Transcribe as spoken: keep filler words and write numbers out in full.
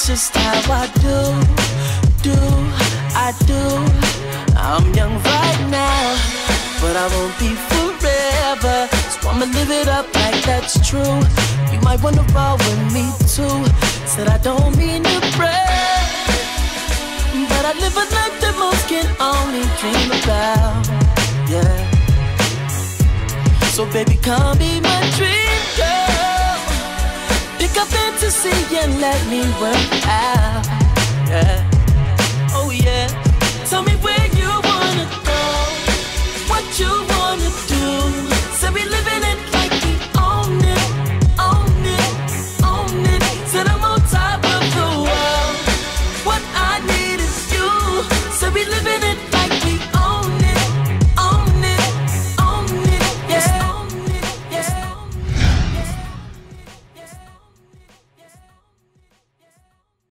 That's just how I do, do, I do. I'm young right now, but I won't be forever. So I'ma live it up like that's true. You might wanna roll with me too. Said I don't mean to brag, but I live a life that most can only dream about. Yeah. So baby, come be my dream girl. Pick up fantasy and let me work out. Yeah. Oh yeah. Tell me where